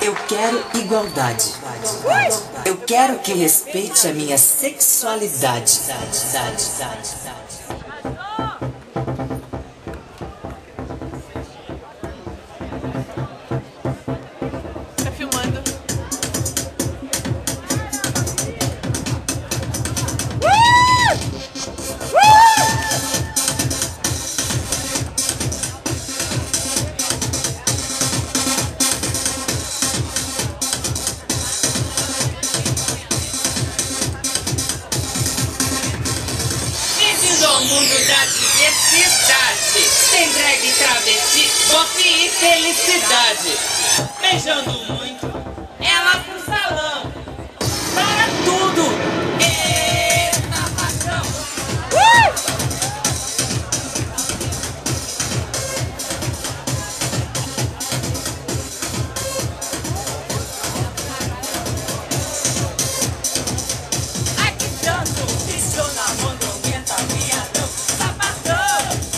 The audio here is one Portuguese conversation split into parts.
Eu quero igualdade. Eu quero que respeite a minha sexualidade. Tá filmando. Bem-vindo ao mundo da diversidade. Tem drag, travesti, pop e felicidade. Beijando muito, ela pro salão. Para tudo! Eita patrão! Ai que tanto! Pisou na mão, não aguenta, viadão. Sapatão!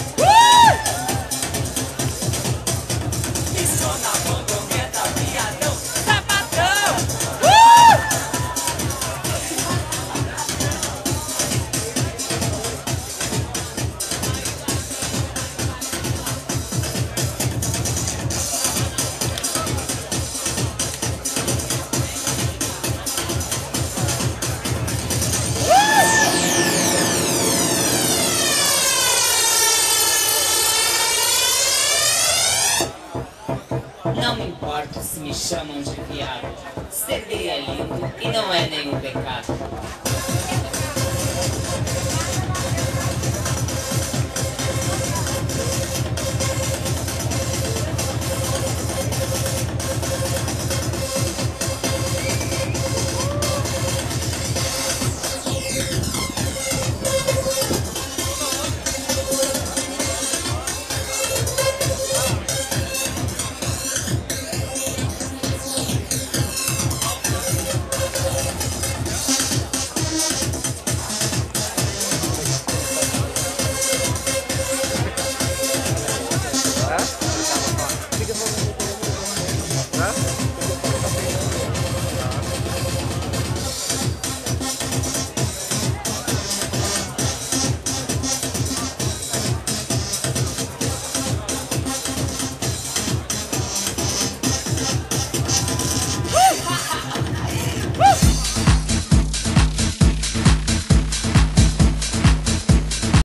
Pisou na mão, não aguenta, viadão. Sapatão! Não me importa se me chamam de viado. Ser gay é lindo e não é nenhum pecado.